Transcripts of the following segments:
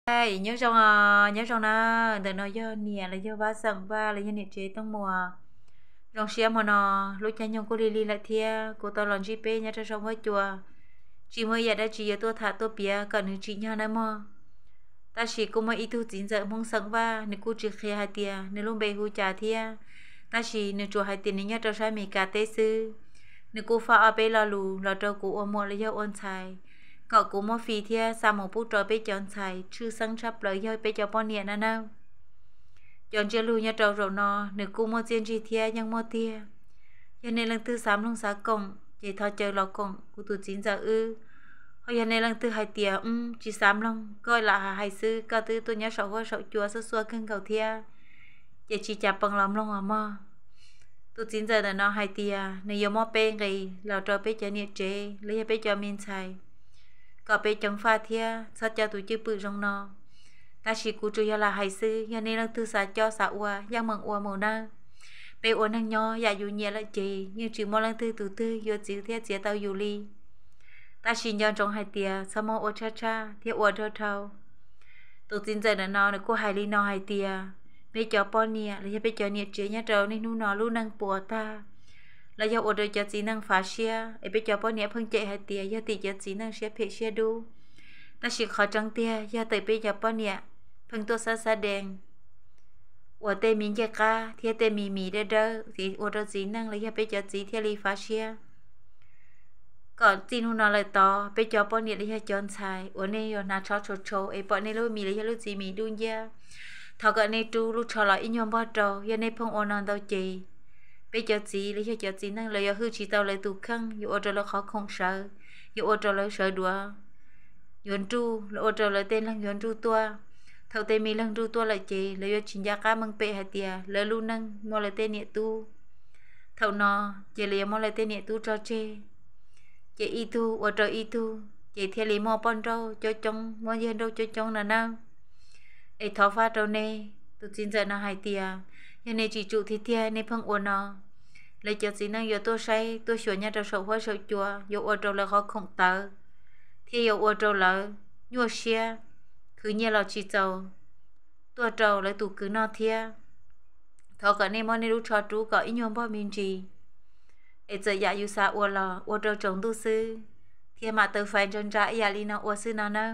Ê, nhớ trong nó để nó do nè là do ba sẵn ba là do nè chế trong mùa trong xe mà nó lúc cha nhung cô đi lại thia cô tao làm gp nhớ trong trong với chùa chỉ mới giờ đã chỉ giờ tôi thả tôi bia cần nữ chỉ nhau nữa mà ta chỉ cô mới ít tu chín giờ mong sẵn ba nếu cô chỉ khi hai tia nếu luôn bề hu trà thia ta chỉ nếu chùa hai tia nếu nhớ trong sai mình cả tế sư nếu cô pha ở bên là lù là trâu cô ôm một là do ôn xài cậu cũng mua phi thia sao một phút rồi bé chọn xài chưa sáng sắp lời hơi bé cho bọn nhẹ nè nào chọn chưa lưu nhà trâu rồi nó nếu cô mua tiền gì thia nhưng mua tia cho nên lần thứ 3 lần 6 cổng chỉ thọ chờ lò cổng của tụi 9 giờ hồi giờ này lần thứ 2 tia chỉ 3 lần coi là hai sư cao tư tôi nhớ sầu chùa sơ xua cân cầu thia chỉ chạp bằng lòng lòng mà tụi 9 giờ là nó 2 tia nếu giờ mua bê ngày là cho bé cho nhiệt chế lấy bé cho miên xài có bé chống pha thia sao cho tụi chưa bự trong nó ta chỉ cụ chủ là hai sư cho nên lần thứ 6 cho xã ua giang mừng ua màu na bé ua năng nho dạ dù nhẹ lại chị nhưng chỉ một lần thứ tụi tư vô chịu thiết chia tao dù ly ta chỉ nhận trong 2 tia sao mua ua cha thiết ua thơ thâu tụi 9 giờ là nó cô hai ly nó 2 tia bé cho bọn nè lấy bé cho nhiệt chế nhá trâu nên nó luôn năng bùa ta là do order cho chỉ năng phá xe bé cho bọn nè phân chạy 2 tia do tỷ cho chỉ năng xe phê xe đu ta chỉ khó trăng tia do tới bây giờ bọn nè phân tôi xa đèn ở tây miền Bắc ca thì tây mì đó thì ở đó chỉ năng lấy bây giờ chỉ theo lý phá xe còn tin nó lại to bây giờ bọn nè lấy chọn xài ở đây ở nào cho ấy bọn này lúc mì lấy lúc gì mì đun ra thọ cái này chú lúc cho lại nhom bao trâu giờ này phong ôn đâu chị bây giờ chỉ lấy cho chỉ năng lấy hư chỉ tao lấy tụ khăn dù ở đó là khó không sợ dù ở đó là sợ đùa yuan tru là ở đó là tên là yuan tru tua thầu tên mi lăng tru tua là chị lấy chính gia cá măng pe hạt tia lấy lu năng mua lấy tên nhẹ tu thầu nọ chị lấy mua lấy tên nhẹ tu cho chị y tu ở đó y tu chị theo lấy mua pon rau cho trong mua dân đâu cho trong là nào ấy thọ pha trâu nè tụi xin giờ nó hai tia giờ này chỉ trụ thì tia này phong ôn nó lấy cho xin năng giờ tôi say tôi sửa nhà trâu sầu hoa sầu chùa giờ ở trâu là khó không tờ thì giờ ở trâu là nhua xe cứ như là chỉ trâu tôi trâu lại tụ cứ nó thia thọ cái này món này lúc cho chú có ý nhom bao miếng gì ấy giờ dạ yêu sa ở trâu trồng tu sư thì mà từ phải chân trái dạ đi nó ở sư nào nữa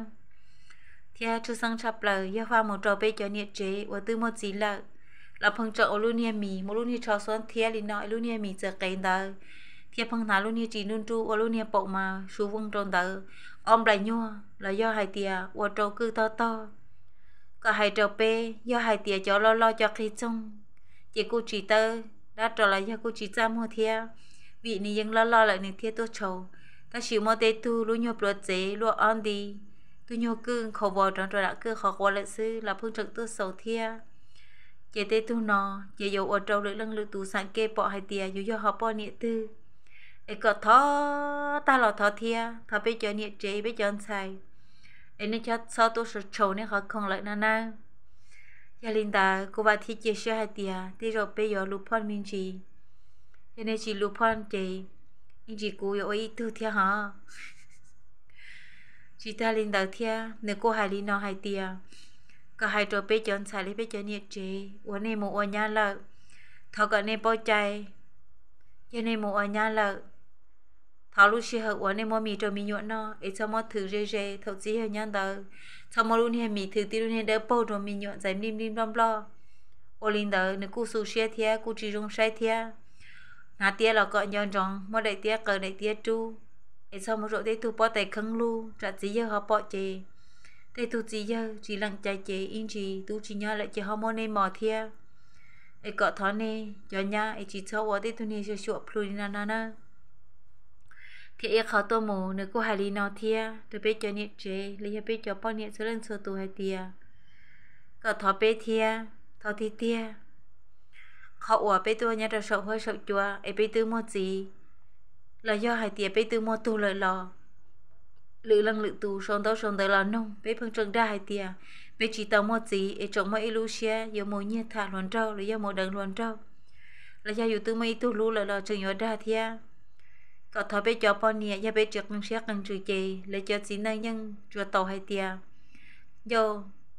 thì chú sang chập lời giờ pha một trò bê cho nhiệt chế và từ một chỉ là phong trào luôn nha mì một luôn nha trò xuân thì liền nói luôn nha mì giờ cây đờ thì phong thả luôn nha chỉ luôn tru và luôn nha bộ mà su vung tròn đờ om lại nhua là do hai tia và trâu cứ to cả hai trâu bê do hai tia cho lo cho khi xong chỉ cô chỉ tơ đã trở lại do cô chỉ ra mua thia vị này dân lo lại này thia tôi trâu ta chịu mua tê tu luôn nha bữa chế luôn on đi tôi nhớ cưng khẩu bò trong rồi đã cứ khó qua lại sư là phương trực tôi sầu thia chế tê tu nọ chế dầu ở trâu lưỡi lưng lưỡi tù sáng kê bỏ hai tia dù do họ bỏ nhẹ tư ấy có thó ta là thó thia thó bây giờ nhẹ chế bây giờ xài ấy nên cho sau tôi sửa trâu nên họ không lại na gia linh ta cô bà thi chia sẻ hai tia thì rồi bây giờ lụp phun mình gì cho nên chỉ lụp phun chế nhưng chỉ cô yêu ý tư thia hả chị ta linh đầu thia nếu cô hai linh nó hai tia cả hai trò bé chọn xài lấy bé chọn nhiệt chế uống này một uống nhá lợ thọ cái này bao cháy cho nên một uống nhá lợ thọ lúc xưa uống này mua mì trò mì nhuận nó ấy sao mua thử rê thọ gì hơi nhăn đầu sao mua luôn hè mì thử tí luôn hè đỡ bao trò mì nhuận giải lim lo ô linh đầu nếu cô su xe thia cô chỉ dùng sai thia nà tia là gọi nhon rong mua đại tia cờ đại tia tru ấy sao một rồi đây tu bỏ tay khăng lu trả chỉ giờ họ bỏ chè đây tu chỉ giờ chỉ lặng chạy chè in chỉ tu chỉ nhớ lại chỉ họ mua nên mò thia ấy cọ thọ nè cho nhá ấy chỉ sau ở đây tu nè cho sụp lùi na thì ấy khó tô mù nếu cô hai ly nó thia tôi biết cho nhiệt chè lấy biết cho bao nhiêu số lần số tu hai tia cọ thọ bé thia thọ thì tia họ ở bé tu nhá rồi sầu hơi sầu chua ấy bé tu mua gì là do hai tia bé từ mua tu lợi lò lự lăng lự tu son tới là nông bé phân trần ra hai tia bé chỉ tao mua gì ở trong mấy Lucia giờ mua nhiệt thả luồn trâu là do mua đằng luồn trâu là doอยู่từ mấy tu lú lợi lò chừng nhớ ra thia có thọ bé cho bao nhiêu do bé trực năng xét năng trừ chì lấy cho chỉ năng nhân chùa tàu hai tia do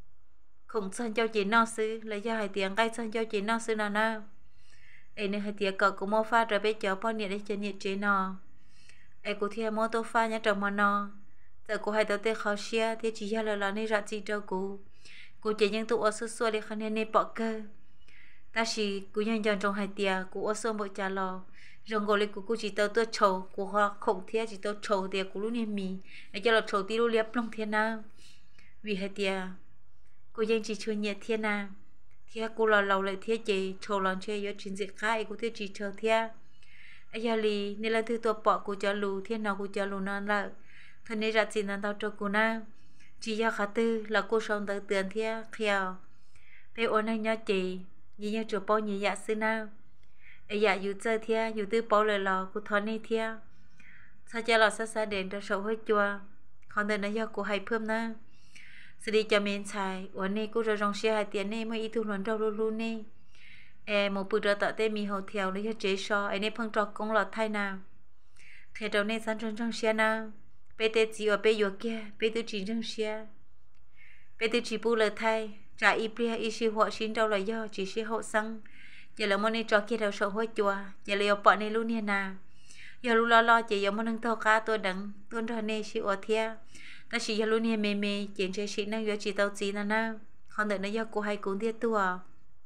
không san cho chị nó sư là do hai tiếng cái san cho chị nó sư nào nào ấy nên hai tiếng cậu cũng mua pha rồi bây giờ bao nhiêu để cho nhiệt chế nó ấy cũng theo mua tô pha nhá trong mà nó giờ cô hai tao tê khó xia thì chỉ là lần này ra gì đâu cô chỉ những tụ ở xưa xưa để khăn nên bỏ cơ ta chỉ cô nhân dân trong hai tia cô ở xưa mỗi trả lò rồi gọi lên cô chỉ tao tôi trầu cô họ không theo chỉ tao trầu thì cô lúc này mì ấy cho là trầu tí lúc liệp long thiên nào vì hai tia cô dân chỉ chơi nhẹ thiên nào thì cô là lâu lại thiết chị trầu lần chơi ở trên diện khác cô thiết chỉ chờ theo ấy giờ li nên là thứ tôi bỏ cô cho lù thiên nào cô cho lù non là thân này ra xin ăn tao cho cô na chỉ do khá tư là cô sống tới tiền theo khéo bé ôn anh nhớ chị như nhau chụp bao nhiêu dạ xưa nào ấy dạ dù chơi theo dù tư bao lời lò cô thon này theo sao cho lò xa đến cho sầu hơi chua còn đời nó do cô hay phơm na sẽ đi cho mình xài ôn này cô rồi rong xe hai tiền này mới ít thu luận đâu luôn nè một bữa tạo tên mi hậu theo lấy cho chế so ấy nên phân trò công lọt thay nào thế đầu này sản trong xe nào bé tê chỉ ở bé vừa kia bé tư chỉ trong xe bé tư chỉ bu lời thay trả ít bia ít siêu họ xin đâu là do chỉ siêu hậu xăng giờ là món này trò kia đầu sầu hôi chùa giờ là bọn này luôn nè nào giờ luôn lo chỉ giờ món nâng thâu cá tôi đặng tôi rồi này siêu ở thia ta chỉ giờ luôn nè mê mê chuyện chơi xịn năng giờ chỉ tao chỉ nào còn đợi nó do cô hay cũng tiết tua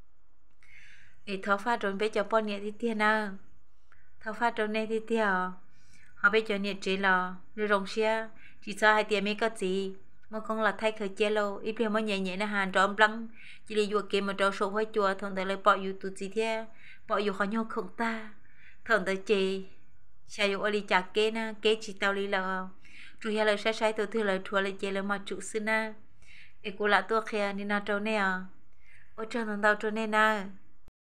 để tháo phát rồi bé cho bọn nhẹ thì tiền nào tháo phát rồi này thì tiền họ bé cho nhẹ chế lò rồi rong xe chỉ sao hai tiền mấy có gì mà con là thay khởi chế lâu ít tiền mới nhẹ nhẹ là hàng trộm lăng chỉ là vừa kiếm mà trâu sổ hơi chùa thằng ta lại bỏอยู่tụt gì thế bỏอยู่khó nhau không ta thằng ta chị saiอยู่ở đi chặt kế na kế chỉ tao đi là rồi hay là sai tôi thứ là thua là chế là mà chủ xin na cô là tôi kia đi na trâu nè ở trong thằng tao trâu nè na